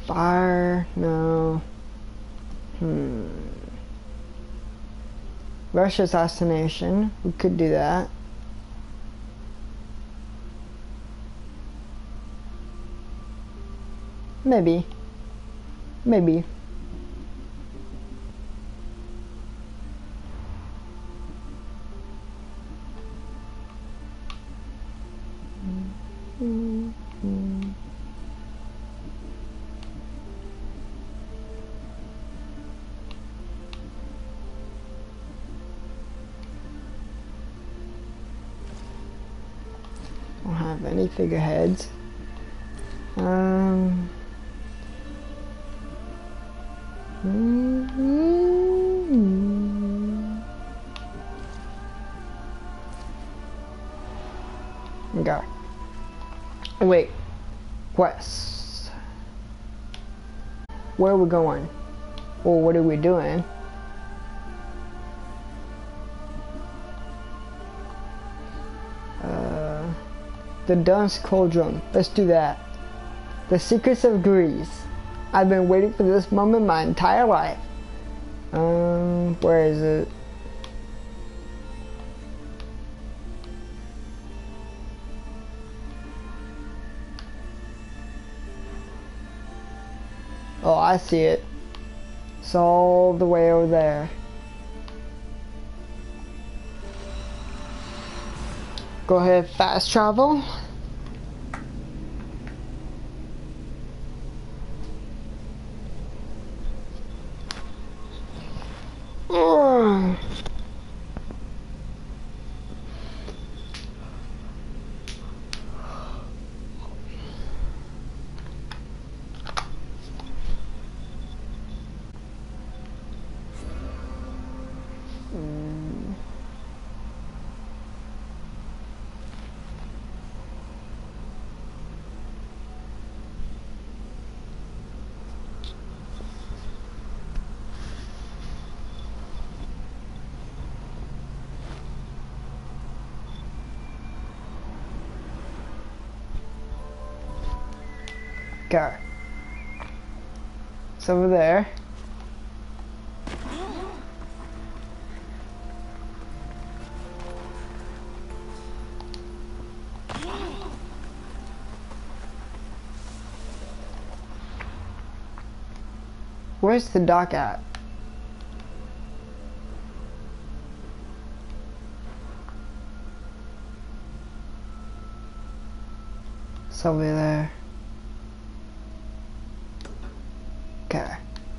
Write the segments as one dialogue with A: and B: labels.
A: Fire, no. Rush assassination, we could do that. Maybe. Maybe. Don't have any figureheads. Okay. Wait. Quest. Where are we going? Or what are we doing? The Dusk Cauldron. Let's do that. The Secrets of Greece. I've been waiting for this moment my entire life. Where is it? Oh, I see it. It's all the way over there. Go ahead, fast travel. Go. It's over there. Where's the dock at? It's over there. Okay.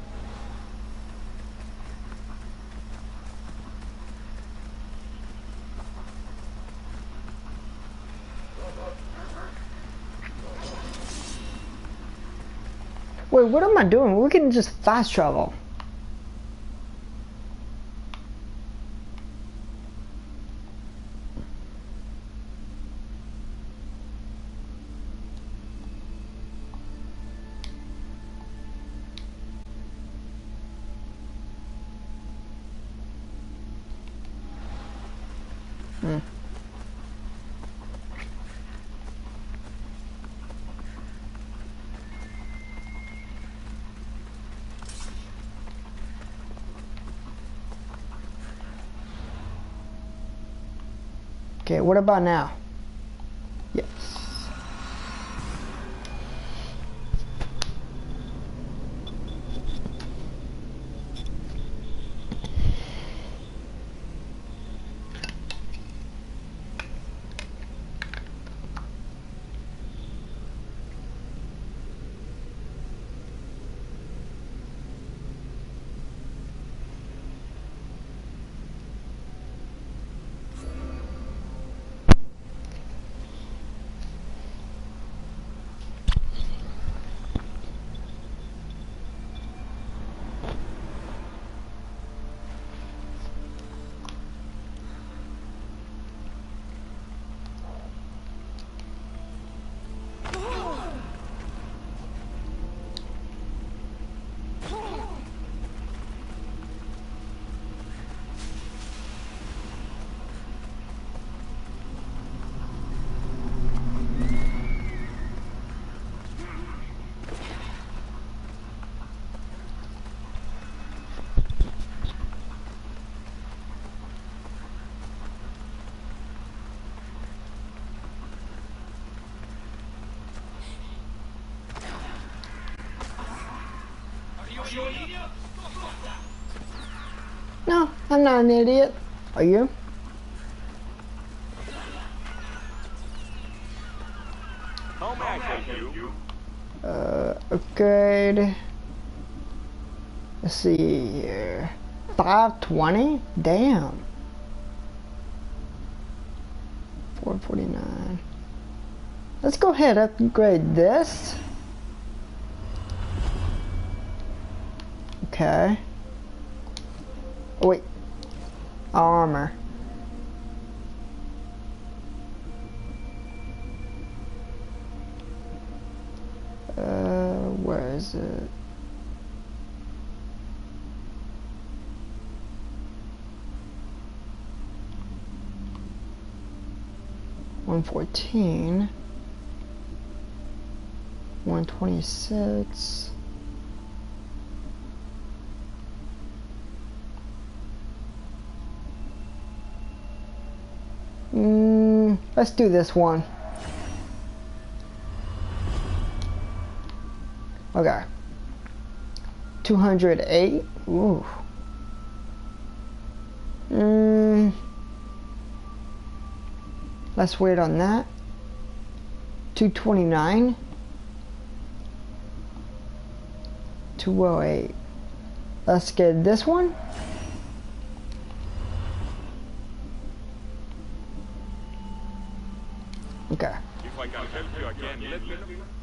A: Wait, what am I doing? We can just fast travel. Okay, what about now? Yes. No, I'm not an idiot. Are you?
B: How may I help you?
A: Okay. Let's see here. 520? Damn. 449. Let's go ahead and upgrade this. Okay. Oh, wait. Armor. Where is it? $114. 126. Let's do this one. Okay. 208. Ooh. Let's wait on that. 229. 208. Let's get this one. Okay.
B: If I can help you again, let me know.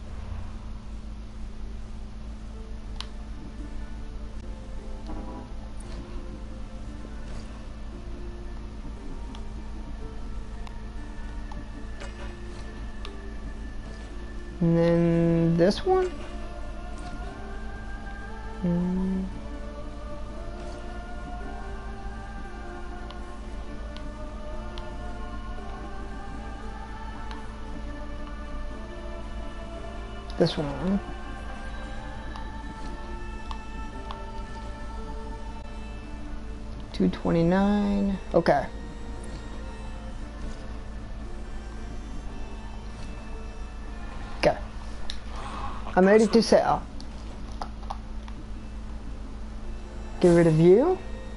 A: And then this one. This one. $229. Okay. Okay. I'm ready to sell. Get rid of you.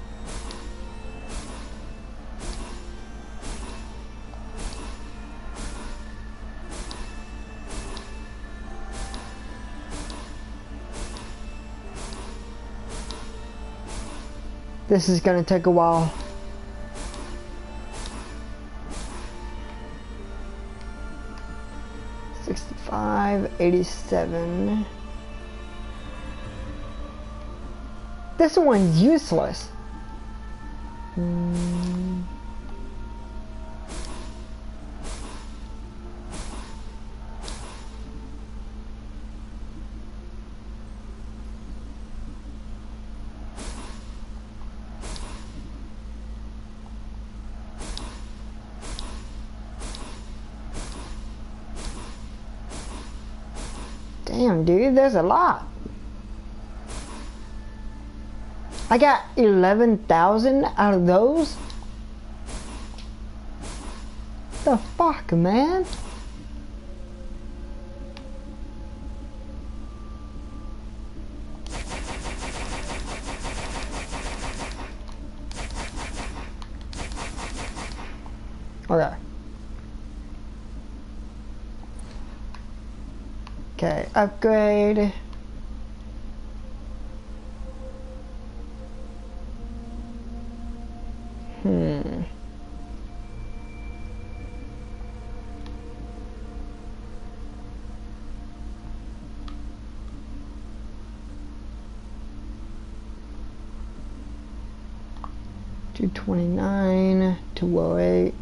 A: This is gonna take a while. $65.87. This one's useless. Damn, dude, there's a lot. I got 11,000 out of those? The fuck, man? Okay. Okay, upgrade. $229, 208,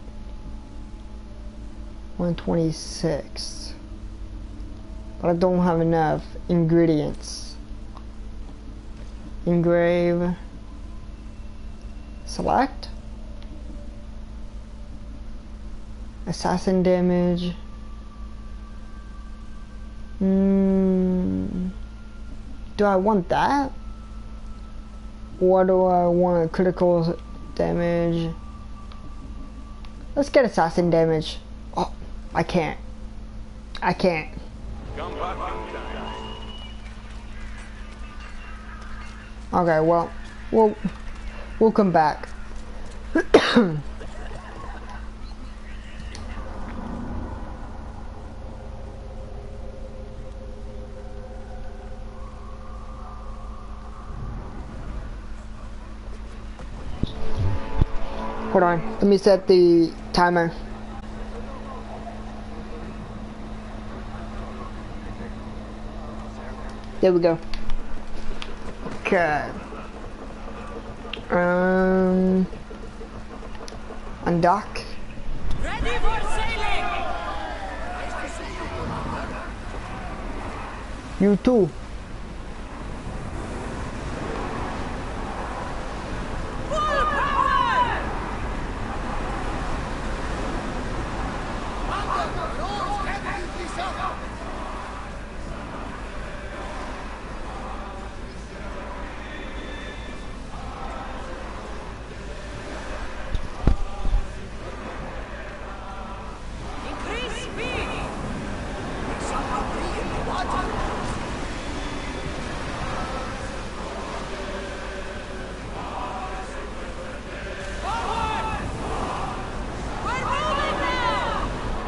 A: 126. But I don't have enough ingredients. Engrave. Select. Assassin damage. Do I want that? Or do I want critical damage? Let's get assassin damage. Oh, I can't. I can't.
B: Come back anytime.
A: Okay, well, we'll come back. Hold on, let me set the timer. There we go. Okay. Undock.
C: Ready for sailing!
A: You too.
C: Full power! Increase speed! Forward! We're moving now!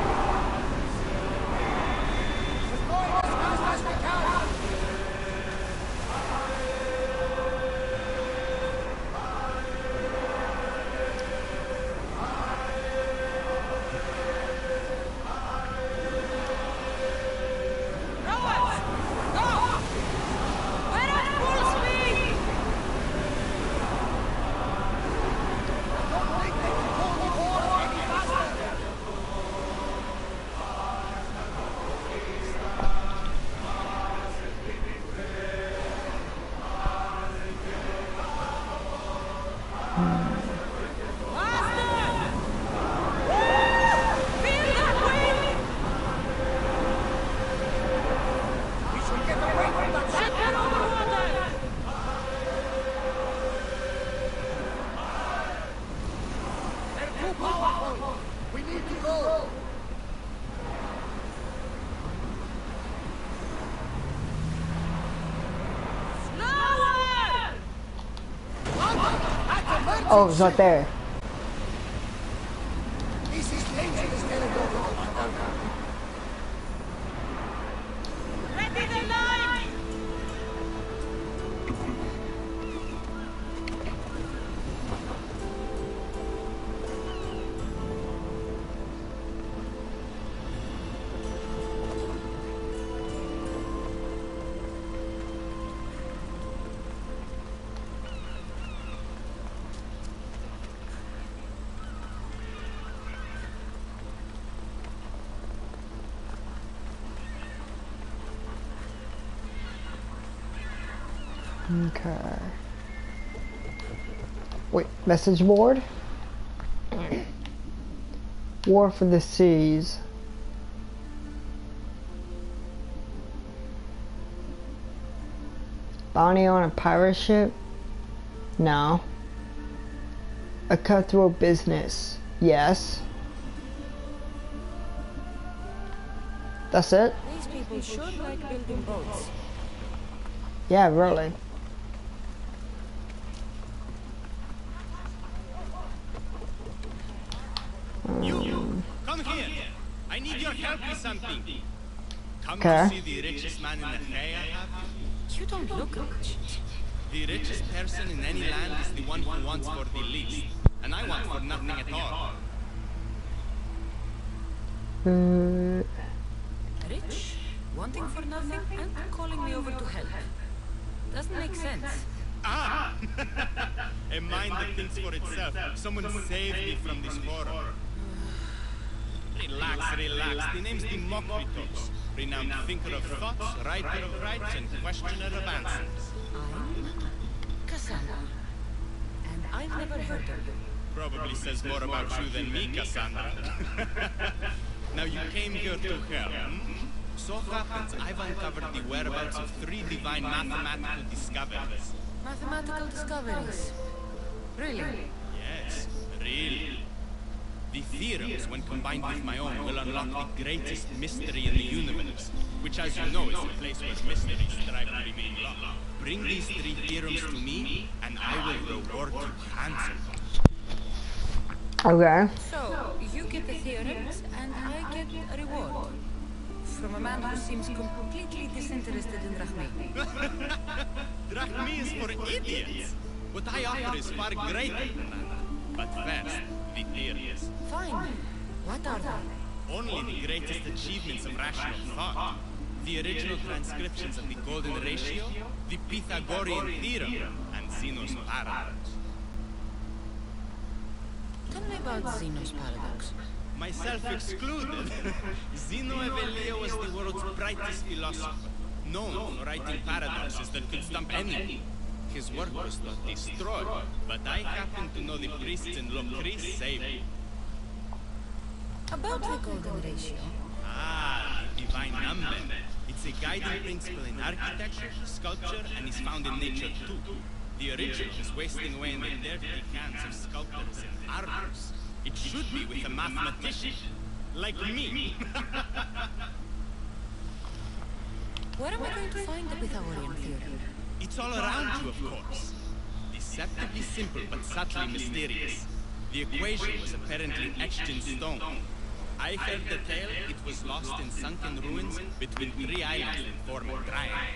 C: Rowers! Go! We're at full speed! Faster! Woo! Feel that wind! Ship it over water! Slower!
A: Oh, it's not there.
C: Ready the line!
A: Okay. Wait, message board? War for the Seas. Bounty on a pirate ship? No. A cutthroat business? Yes. That's it?
C: These people should like building boats.
A: Yeah, really.
D: You, come here. I need your help with something. Come
A: Okay.
D: to see the richest man in the Rhea, have you?
C: You don't look rich.
D: The richest person in any land is the one who wants for the least. And I want for nothing at all.
C: Rich, wanting for nothing, and calling me over to help. Doesn't make sense.
D: Ah! A mind that thinks for itself. Someone save me from this horror. Relax, relax. The name's Democritus. Renowned thinker of thoughts, writer of rights, and questioner of answers.
C: I'm Cassandra. And I've never heard of you.
D: Probably says more about you than me, Cassandra. Now you came here to help, hmm? So happens I've uncovered the whereabouts of 3 divine mathematical discoveries.
C: Mathematical discoveries. Really?
D: Yes, really. The theorems, when combined with my own, will unlock the greatest mystery in the universe, which, as you know, is a place where mysteries strive to remain locked. Bring these 3 theorems to me, and I will reward you handsomely.
A: Okay.
C: So, you get the theorems, and I get a reward. From a man who seems completely disinterested in Drachmi.
D: Drachmi is for idiots. What I offer is far greater than that. But first, the theories.
C: Fine. What are they?
D: Only the greatest achievements of rational thought. The original transcriptions of the Golden Ratio, the Pythagorean Theorem, and Zeno's Paradox.
C: Tell me about Zeno's paradox.
D: Myself excluded. Zeno of Elea was the world's brightest philosopher, known for writing paradoxes that could stump anyone. His work was not destroyed, but I happen to know the priests in Locris saved it.
C: About the Golden Ratio.
D: Ah, the divine number. It's a guiding principle in architecture, sculpture, and is found in nature too. The original is wasting away in the dirty hands of sculptors and artists. It should be with a mathematician, like me.
C: Where am I going to find the Pythagorean theorem?
D: It's all around you, of course. Deceptively simple, but subtly mysterious. The equation was apparently etched in stone. I heard the tale it was lost in sunken ruins between 3 islands that form a triangle.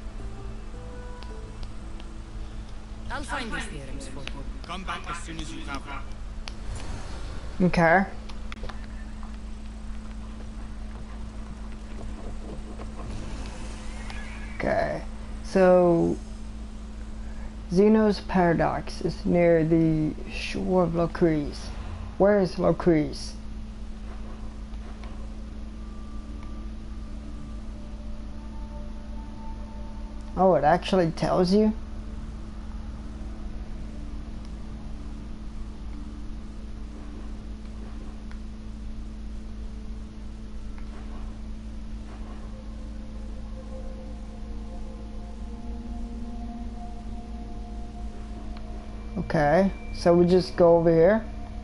C: I'll find these theorems for you.
D: Come back as soon as you have one.
A: Okay. Okay. So Zeno's Paradox is near the shore of Locris. Where is Locris? Oh, it actually tells you? Okay, so we just go over here.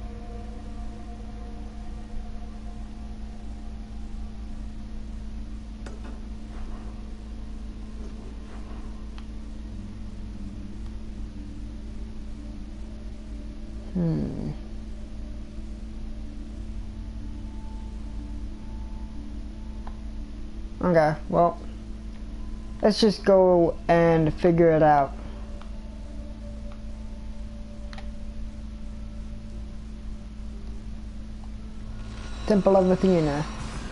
A: Okay, well, let's just go and figure it out. Temple of Athena.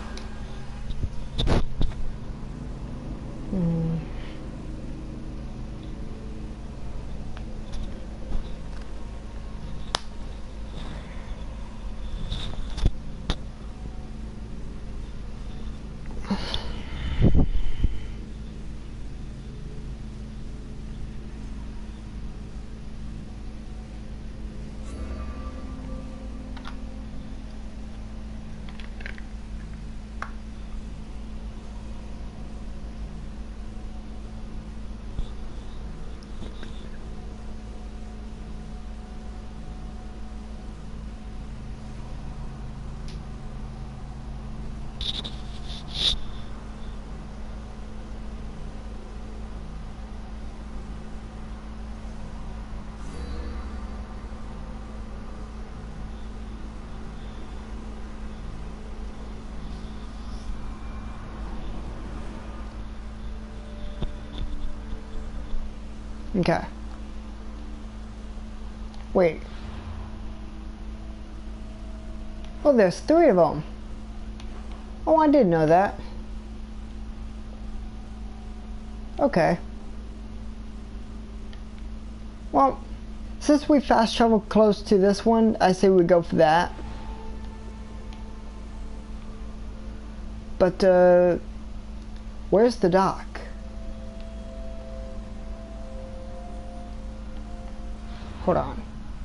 A: Okay. Wait. Oh, there's 3 of them. Oh, I did know that. Okay. Well, since we fast traveled close to this one, I say we go for that. But, where's the dock? Hold on.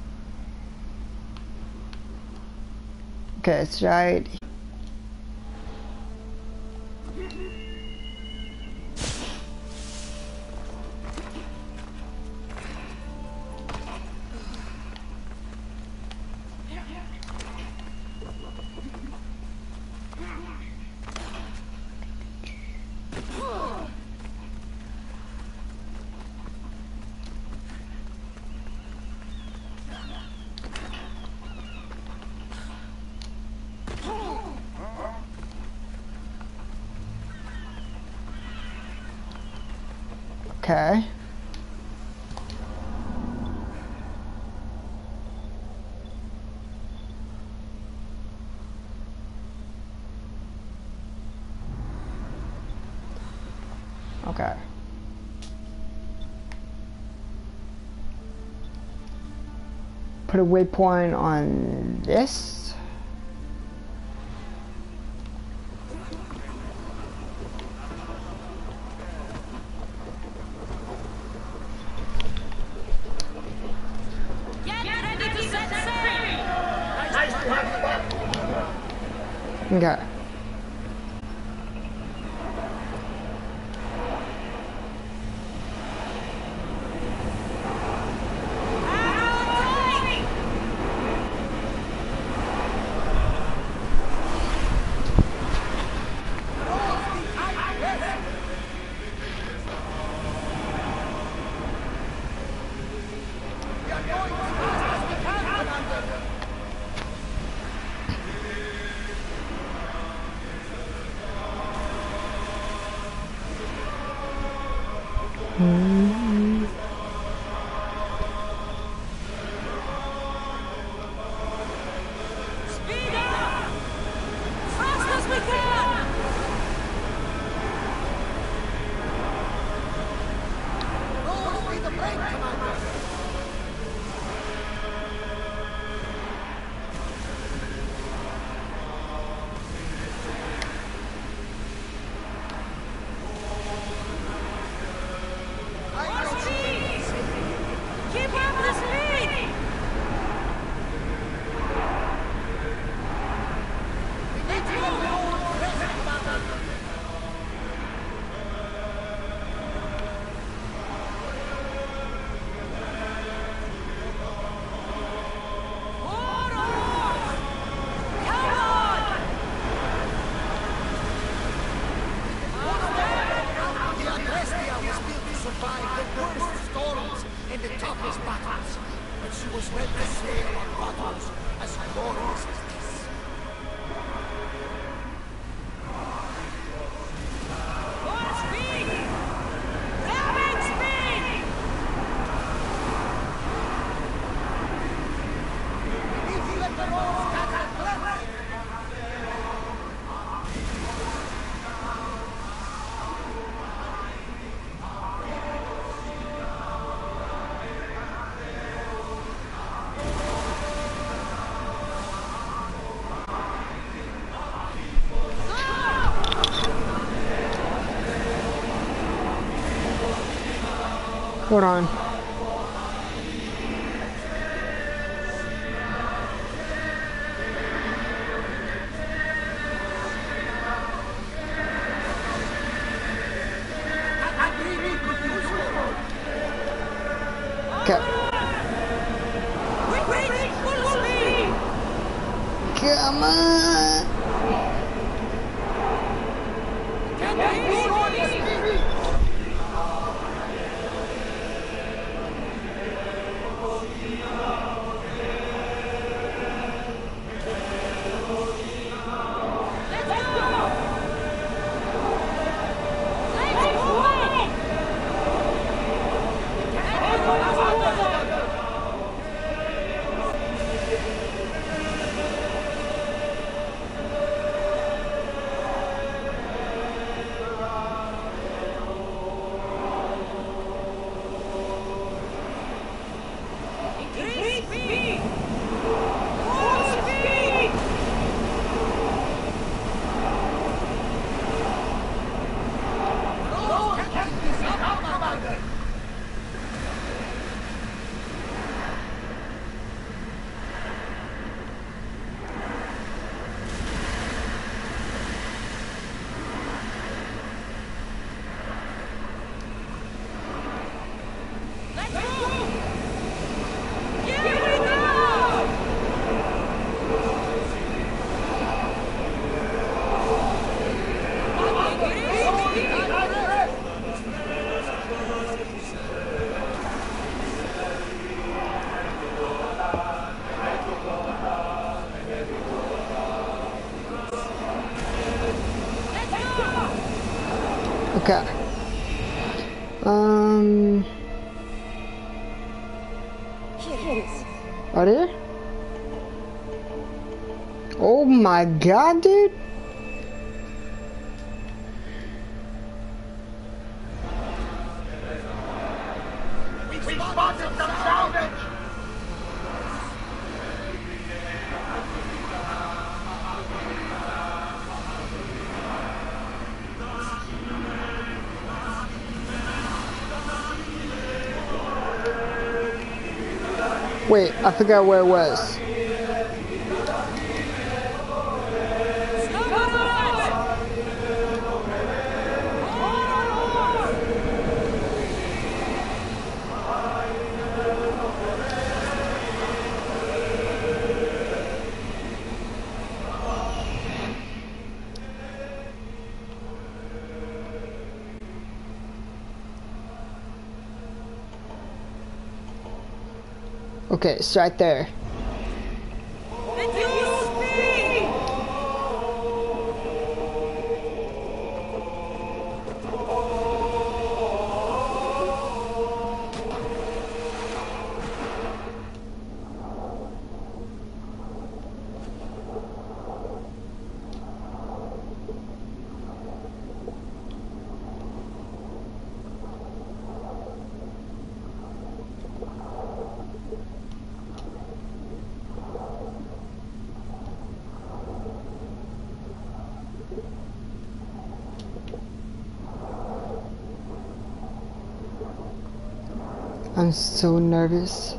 A: Okay, it's right. Okay. Okay. Put a waypoint on this.
C: Get ready to set sail!
A: Okay.
C: Speed up! Fast as we can! More speed! Keep up the speed! More oars! Come on!
E: The Agrestia was built to survive the worst storms and the toughest battles, but she was meant to sail on battles as glorious as this.
C: More speed! Rapid speed!
E: If you let the oars catch the breath,
A: Hold on. Okay.
C: Quick, full speed!
A: Come on.
C: Increase speed! Full speed! Let's move! Here we go!
A: Okay.
C: Here it is.
A: Are there? Oh my god, dude.
E: We spotted some salvage!
A: Wait, I forgot where it was. Okay, it's right there. I'm so nervous.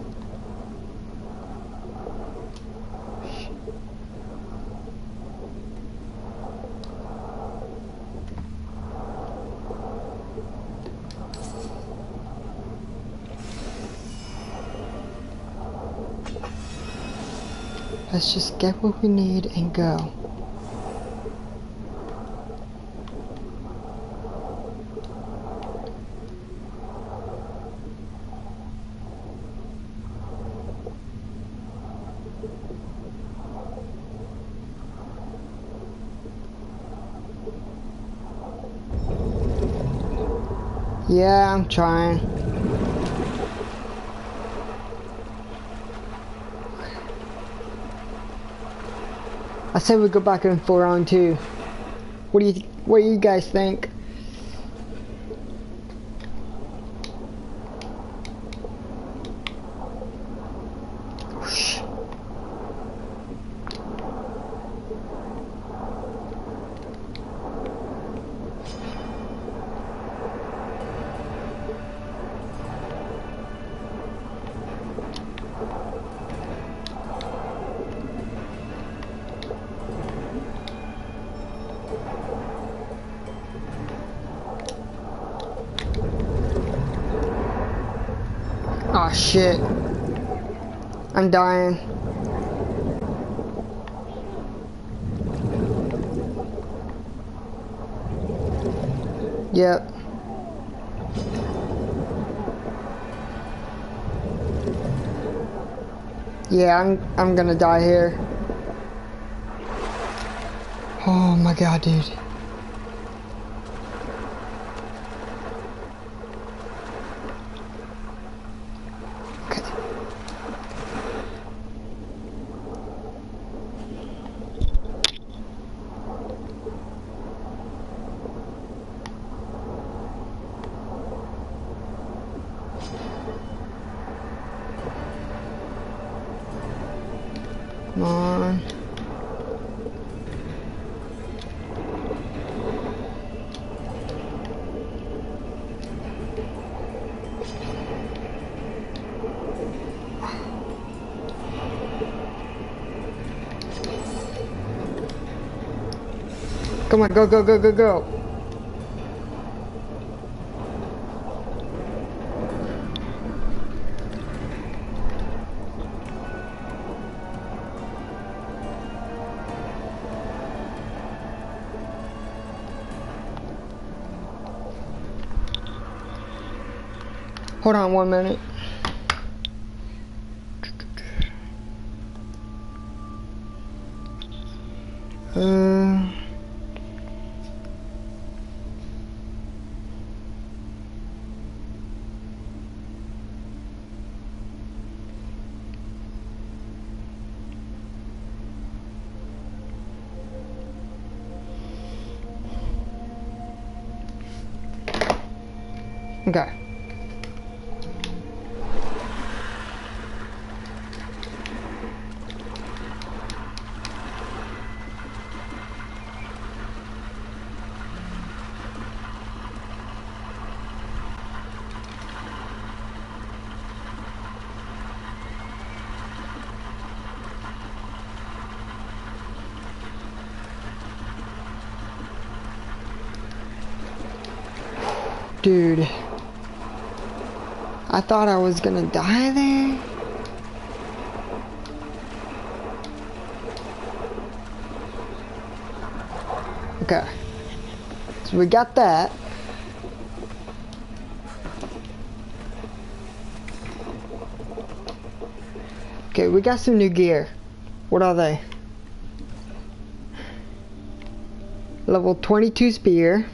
A: Let's just get what we need and go. Yeah, I'm trying. I said we go back in 4-on-2. What do you guys think? Whoosh. Oh shit. I'm dying. Yep. Yeah, I'm gonna die here. Oh my god, dude. Come on. Come on, go, go, go, go, go. Hold on 1 minute. Okay. Dude, I thought I was gonna die there. Okay, so we got that. Okay, we got some new gear. What are they? Level 22 spear.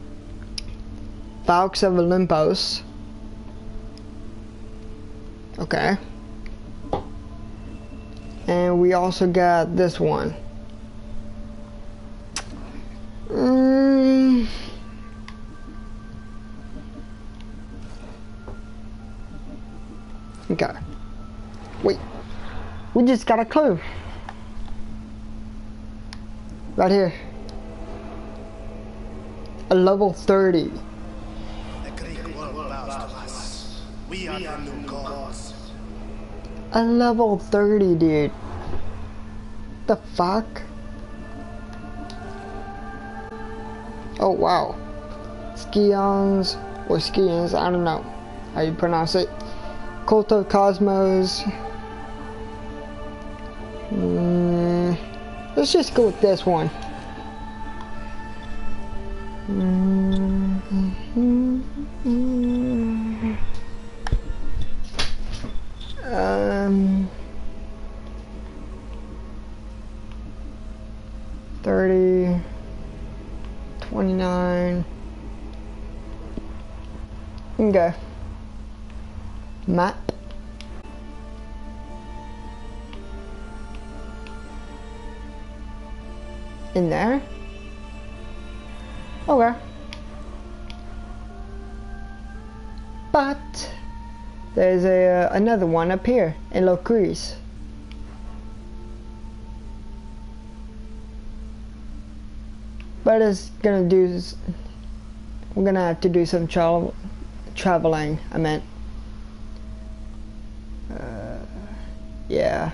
A: Valks of Olympos. Okay. And we also got this one. Okay. Wait. We just got a clue. Right here. A level 30.
E: We are the new gods.
A: A level 30, dude. The fuck? Oh, wow. Skions, or Skions, I don't know how you pronounce it. Cult of Cosmos. Let's just go with this one. 30, 29. Okay. Map. In there? Okay. But there's another one up here in Locris. But it's gonna do. We're gonna have to do some traveling. I meant. Yeah.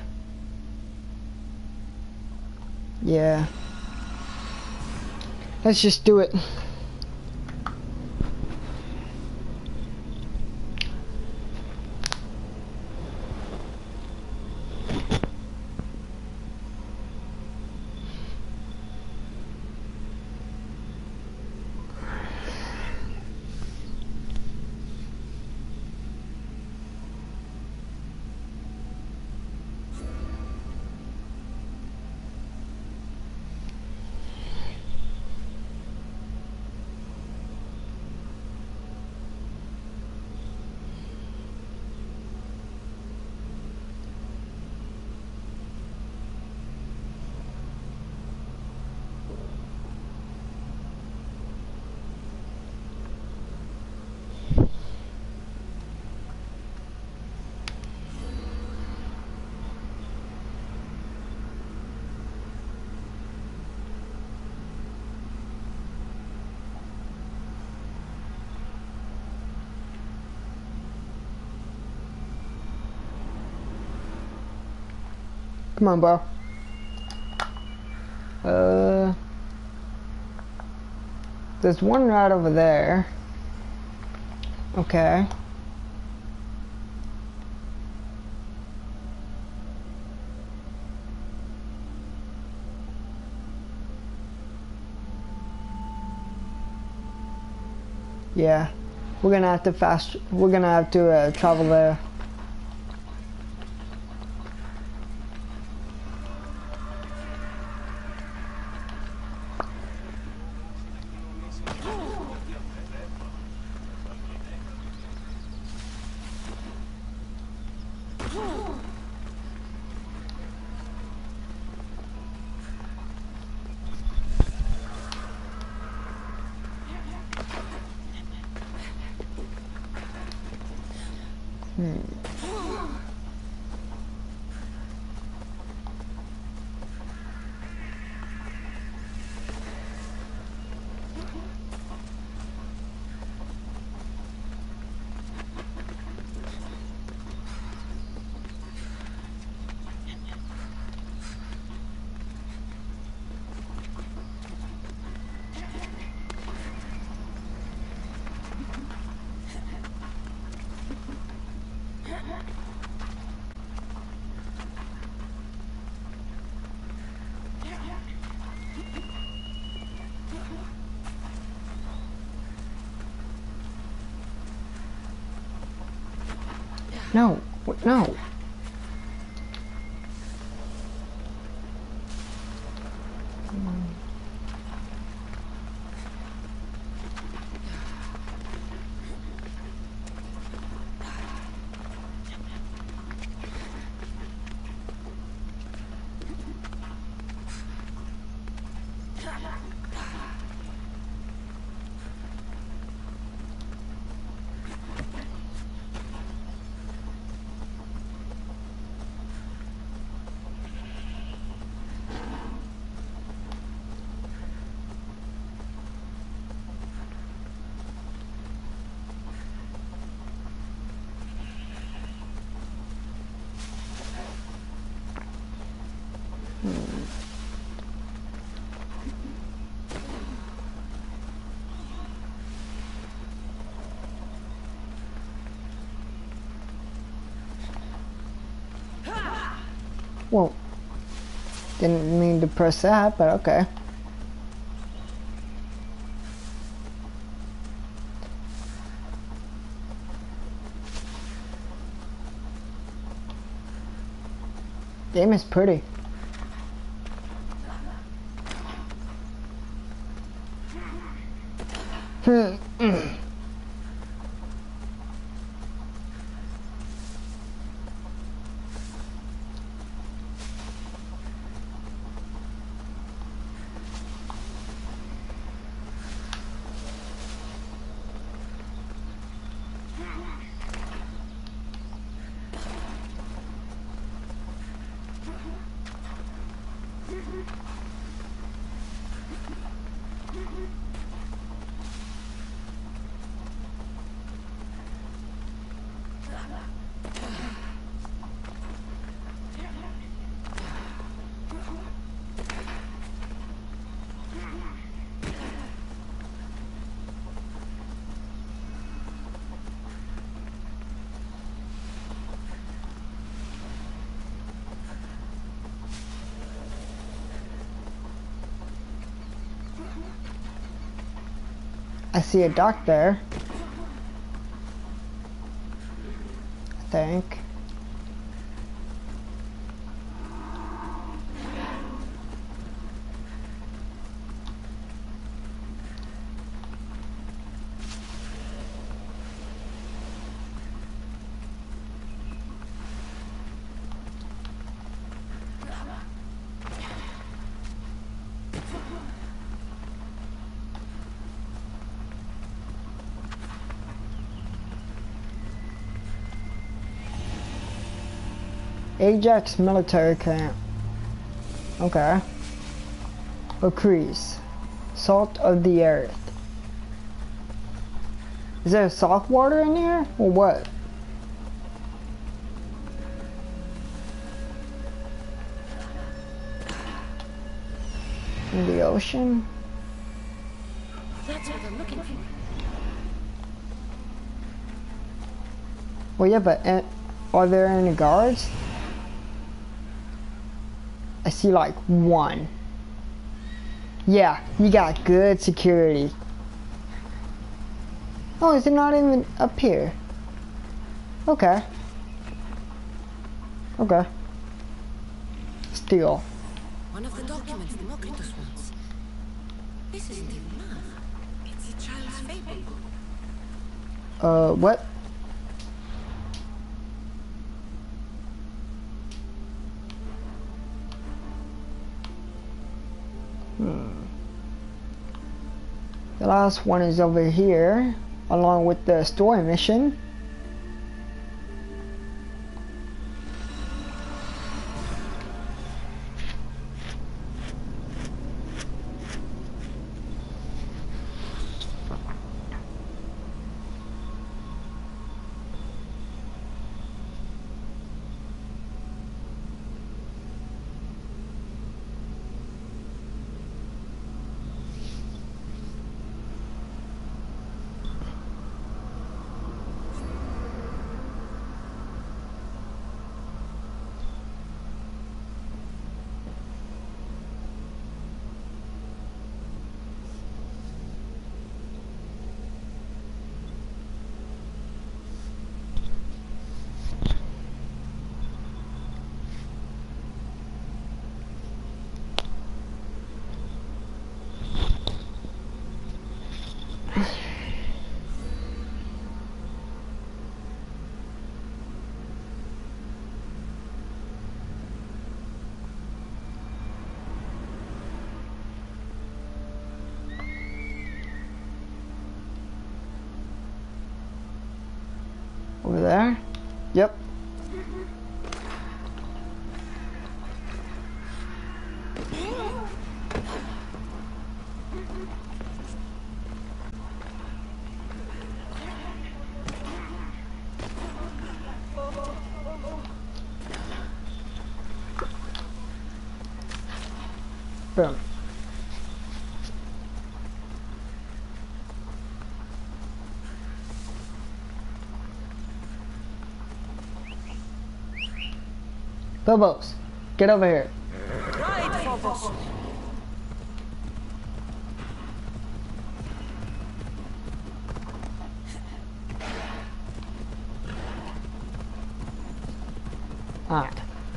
A: Yeah. Let's just do it. Come on, bro. There's one right over there. Okay. Yeah, we're gonna have to travel there. No, what, no. Well, didn't mean to press that, but okay. Game is pretty. I see a dock there. I think. Ajax military camp. Okay. Ocrease. Salt of the earth. Is there salt water in here? Or what? In the ocean?
C: That's what I'm looking for.
A: Well, yeah, but are there any guards? I see like one. Yeah, you got good security. Oh, is it not even up here? Okay. Okay. Still.
C: One of the documents Democritus wants. This isn't even math. It's a child's fable.
A: What? The last one is over here, along with the story mission. Over there? Yep. Boom. Phobos, get over here.
C: Right, Phobos.
A: Alright.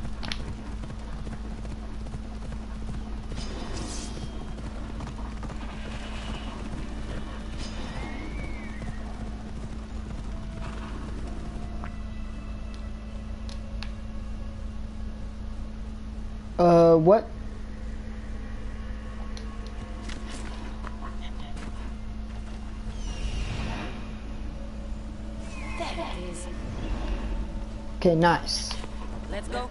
A: What?
C: There it is.
A: Okay, nice.
C: Let's go.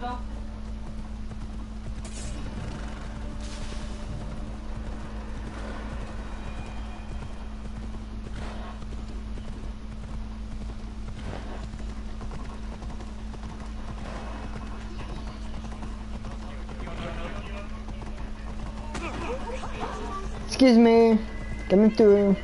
A: Excuse me, coming through.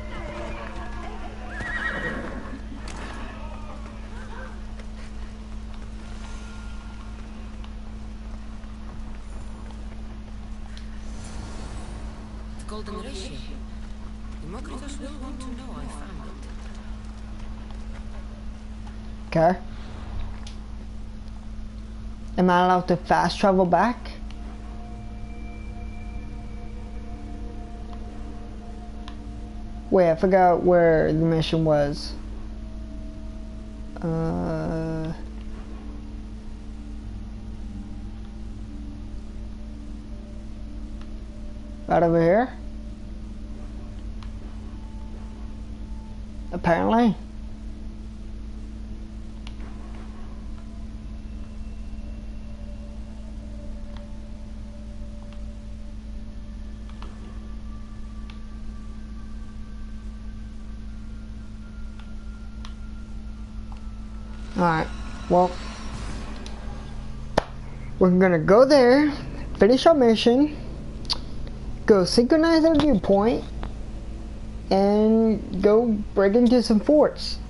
C: The golden ratio. Democritus will want to know I found it.
A: Okay. Am I allowed to fast travel back? Wait, I forgot where the mission was. Right over here? Apparently. Alright, well, we're gonna go there, finish our mission, go synchronize our viewpoint, and go break into some forts.